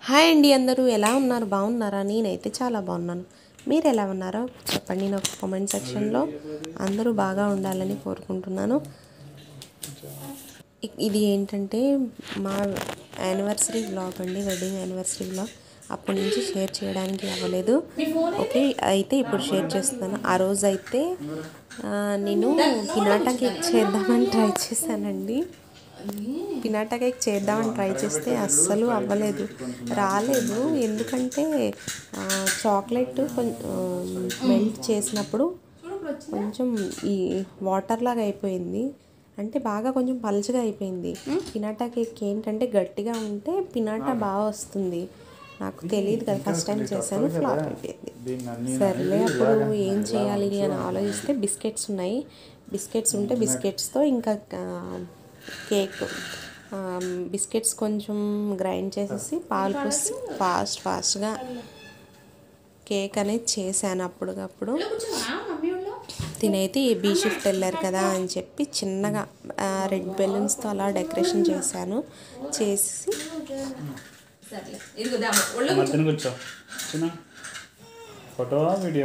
Hi అండి, అందరూ ఎలా ఉన్నారు? బాగున్నారా? నేనైతే చాలా బాగున్నాను. మీరు ఎలా ఉన్నారో చెప్పండి నాకు కామెంట్ సెక్షన్లో. అందరూ బాగా ఉండాలని కోరుకుంటున్నాను. ఇది ఏంటంటే మా యానివర్సరీ వ్లాగ్ అండి, వెడ్డింగ్ యానివర్సరీ వ్లాగ్. అప్పటి నుంచి షేర్ చేయడానికి అవ్వలేదు. ఓకే, అయితే ఇప్పుడు షేర్ చేస్తున్నాను. ఆ రోజు అయితే నేను పినాటా కేక్ చేద్దామని ట్రై చేశానండి. పినాటా కేక్ చేద్దామని ట్రై చేస్తే అస్సలు అవ్వలేదు, రాలేదు. ఎందుకంటే చాక్లెట్ మెల్ట్ చేసినప్పుడు కొంచెం ఈ వాటర్ లాగా అయిపోయింది. అంటే బాగా కొంచెం పలుచగా అయిపోయింది. పినాటా కేక్ ఏంటంటే గట్టిగా ఉంటే పినాటా బాగా వస్తుంది. నాకు తెలియదు కదా, ఫస్ట్ టైం చేశాను, ఫ్లాప్ అయిపోయింది. సర్లే, అప్పుడు ఏం చేయాలి అని ఆలోచిస్తే బిస్కెట్స్ ఉన్నాయి. బిస్కెట్స్ ఉంటే బిస్కెట్స్తో ఇంకా కేక్ బిస్కెట్స్ కొంచెం గ్రైండ్ చేసేసి పాలు పోసి ఫాస్ట్గా కేక్ అనేది చేశాను అప్పటికప్పుడు. తినైతే బీ షిఫ్ట్ వెళ్ళారు కదా అని చెప్పి చిన్నగా రెడ్ బెలూన్స్తో అలా డెకరేషన్ చేశాను. చేసి ఫోటో వీడియో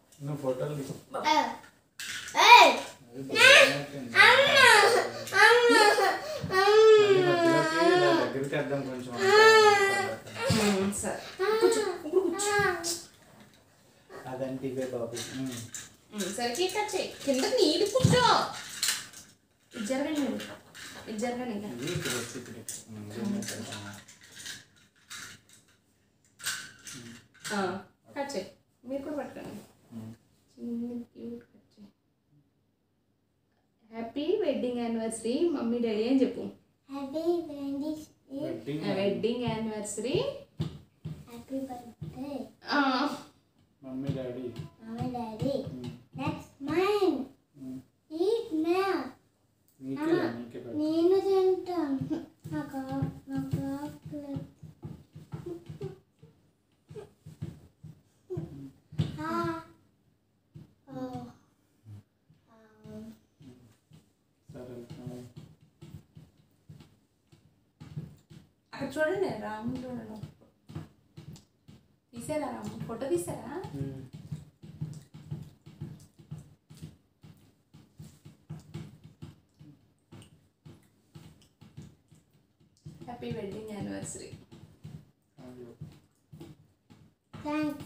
అదంటే బాబు సరే కేక్ కట్ చేయి. కింద నీళ్ళు కూర్చో. ఇది జరగండి, ఇది జరగండి. కట్ చేయి, మీరు కూడా పట్టుకోండి. క్యూట్ కట్ చేయి. Happy wedding anniversary mummy daddy అని చెప్పు. Wedding anniversary. Happy birthday mummy daddy. That's mine. Eat now. నేను తింటాను. నాకు చాక్లెట్. అక్కడ చూడండి, రాము చూడండి. తీసారా రాము? ఫోటో తీసారా? Happy wedding anniversary. థ్యాంక్స్.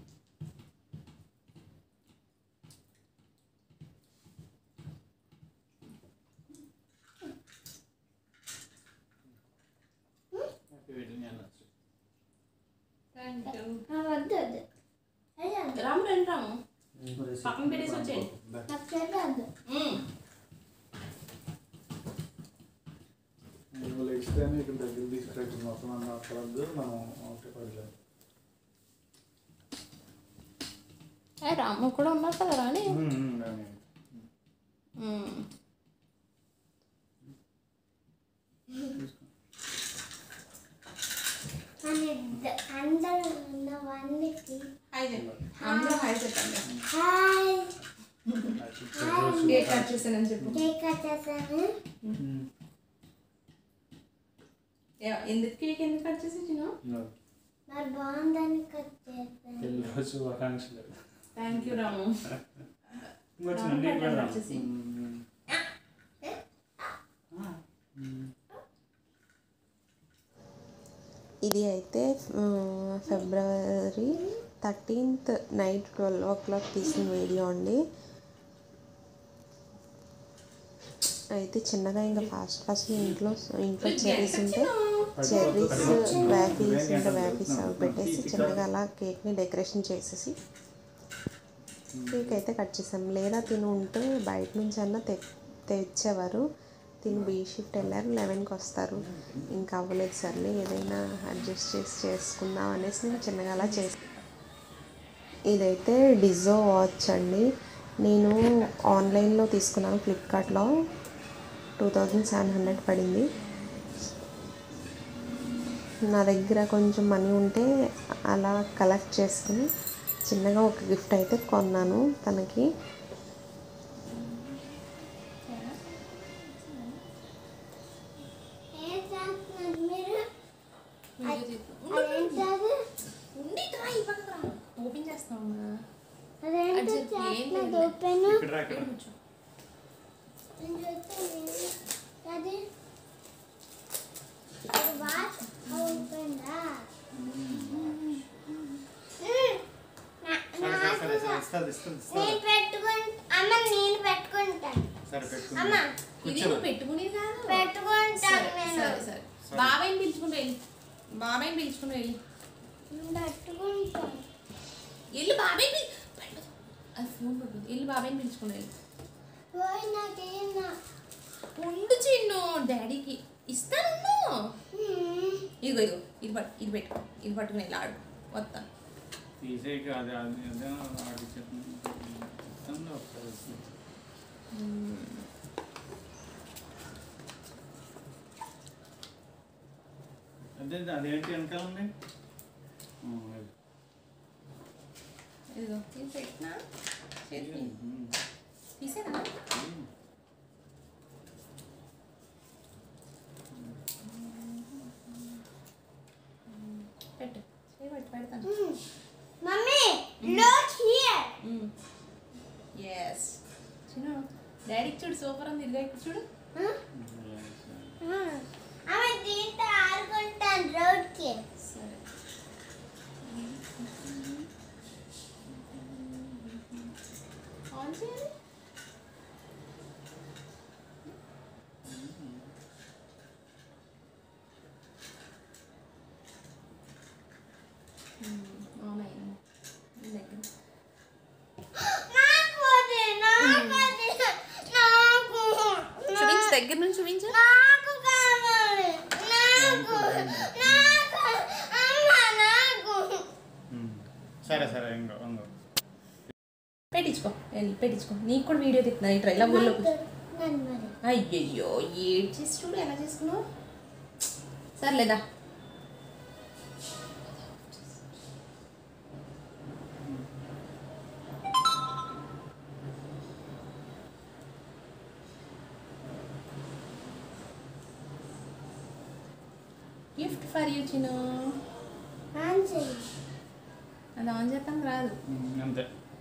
వద్దు రాము రండి, రాము పక్కన పెట్టేసి వచ్చేయండి. నాకు చేయద్దు. ఇస్తేనే ఇక్కడ దగ్గర తీసుకెళ్ళి మొత్తం అన్న అక్కడద్దు మనం ఒకటి పడలేదు. రాము కూడా ఉన్నారు కదా రాని. అందరూ ఉన్నవాళ్ళకి హాయ్ చెప్పు. అందరూ హాయ్ చెప్పండి. హాయ్. కేక్ కట్ చేశానని చెప్పు. కేక్ కట్ చేశాను. ఎందుకు కేక్ ఎందుకు కట్ చేసి మరి బాగుందని కట్ చేశాను. శుభాకాంక్షలు. Thank you Ramu. ఇది అయితే ఫిబ్రవరి 13th నైట్ 12 o'clock తీసిన వీడియో అండి. అయితే చిన్నగా ఇంకా ఫాస్ట్ ఇంట్లో చెర్రీస్ ఉంటే చెర్రీస్, వ్యాఫీస్ ఉంటే వ్యాఫీస్ అవి పెట్టేసి చిన్నగా అలా కేక్ని డెకరేషన్ చేసేసి కేక్ అయితే కట్ చేసాం. లేదా తిని ఉంటే బయట నుంచి అన్నా తెచ్చేవారు. తిని బీ షిఫ్ట్ వెళ్ళారు, 11కి వస్తారు. ఇంకా అవ్వలేదు. సర్లే ఏదైనా అడ్జస్ట్ చేసుకుందాం అనేసి నేను చిన్నగా అలా చేసి. ఇదైతే డిజో వాచ్ అండి. నేను ఆన్లైన్లో తీసుకున్నాను, ఫ్లిప్కార్ట్లో 2700 పడింది. నా దగ్గర కొంచెం మనీ ఉంటే అలా కలెక్ట్ చేసుకుని చిన్నగా ఒక గిఫ్ట్ అయితే కొన్నాను తనకి. అదేంటి ఏం నాది లేదు ఓపెన్ ఇక్కడ రా, ఇక్కడ. కూర్చో. నేను చూస్తాను అది వాచ్ ఓపెన్ రా సరే ఇస్తుంది నేను పెట్టుకుంటా అమ్మ నేను పెట్టుకుంటాను సరే అమ్మ పెట్టుకుంటా ఇది నువ్వు పెట్టుకునేది కాదు పెట్టుకుంటాను సరే నేను సరే సరే బాబాయ్ని పిలుచుకుంటూ వెళ్ళి బాబాయ్ని పిలుచుకుంటూ వెళ్ళి పెట్టుకుంటాను వెళ్ళి బాబాయ్ అది ఫోన్ పడుతుంది వెళ్ళి బాబాయ్ని పిలుచుకుంటూ వెళ్ళి పోయి నాకేనా ఉండు చిన్ను డాడీకి ఇస్తాను ఇదిగో ఇదిగో ఇది ఇది పెట్టుకో ఇది పట్టుకుని వెళ్ళి ఆడు వస్తా తీసేకి అది అదే ఆడిచ్చేస్తుంది ఒకసారి అదే అదేంటి వెనకాల ఉంది ఇదిగో ఇది పెట్టినా చేతి తీసేనా పెట్టు పెడతాను మమ్మీ look here ఎస్ చిన్న డాడీకి చూడు సూపర్ ఉంది ఇదిగో ఇక్కడ చూడు అమ్మ దీంతో ఆడుకుంటాను రోడ్కి సరే ఆన్ చేయాలి ఆన్ అయింది దగ్గర చూపించు దగ్గర నుంచి చూపించు సరే సరే ఇంకో పెట్టించుకో వెళ్ళి పెట్టించుకో నీకు కూడా వీడియో తిప్పుతున్నా ఇట్లా ఇలా ఊళ్ళో అయ్యయ్యో ఏడ్ చేసి చూడు ఎలా చేసుకున్నావు సర్లేదా గిఫ్ట్ ఫర్ యూ చిను అది ఆన్ చేస్తాం రాదు అంతే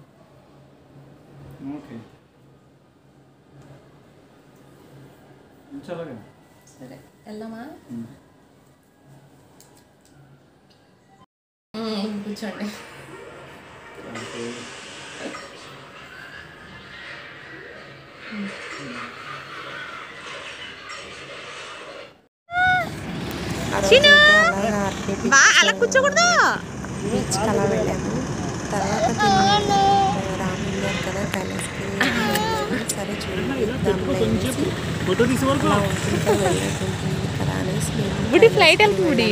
ఓకే చల్లగా సరే వెళ్దామా కూర్చోండి అలా కూర్చోకూడదు బీచ్కి అలా వెళ్ళాము తర్వాత రాములు గారు కదా కైలాస్కి సరే చూడండి కదా అనేసి ఫ్లైట్ అలాగా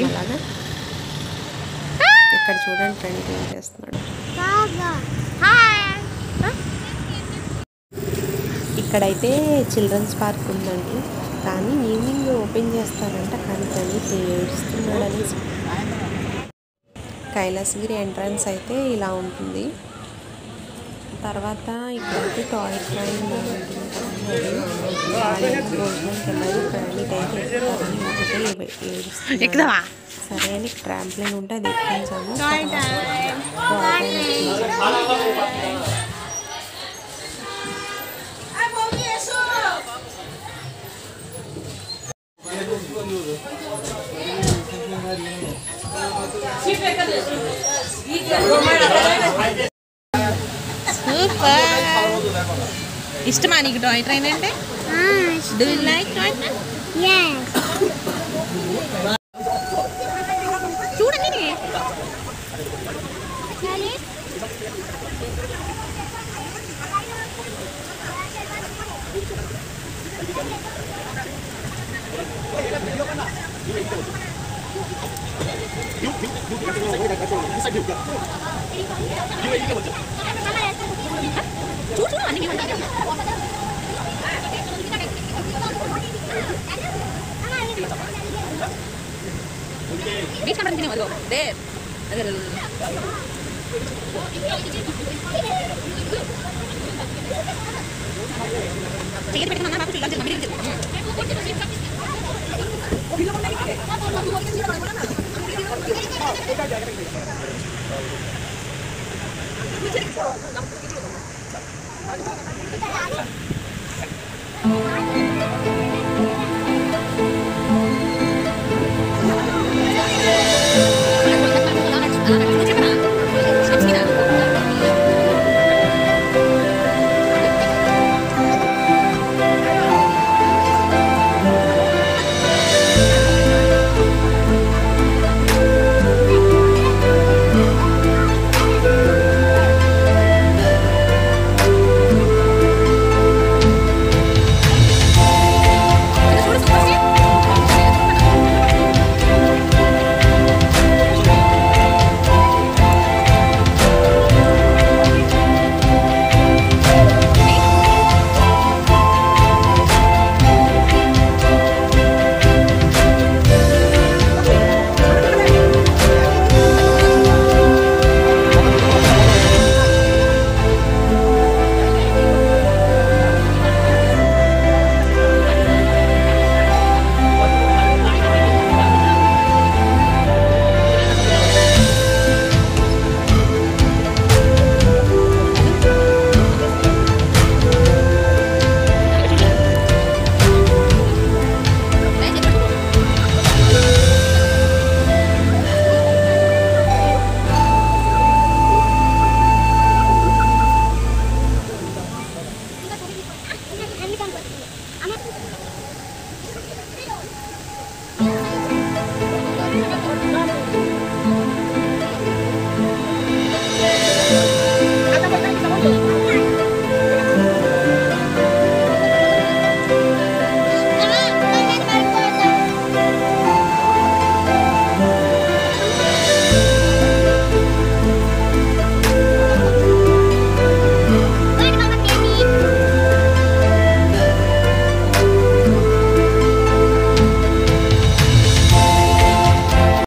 ఇక్కడ చూడండి ఫ్రెండ్ ఏం చేస్తున్నాడు ఇక్కడైతే చిల్డ్రన్స్ పార్క్ ఉందండి కానీ ఈవినింగ్ ఓపెన్ చేస్తారంట కానీ ప్రణీత్ ఏడుస్తున్నాడు అనేసి కైలాసగిరి ఎంట్రన్స్ అయితే ఇలా ఉంటుంది తర్వాత ఇక్కడైతే టాయ్ ట్రైన్ భోజనంకి వెళ్ళారు ప్రణీత్ అయితే ఒకటే ఏడుస్తున్నాడు సరే అని ట్రాంప్లైన్ ఉంటే అది ఎక్కించాము ఇష్టమా నీకు టాయ్ ట్రైన్ అంటే do you like toy train చూడండి చూడు అన్ని బీచ్ కనబడుతుంది వదిగో దే అదే టికెట్ పెట్టుకున్నా నాకు ఇలా చెప్పండి అయిపోతుంది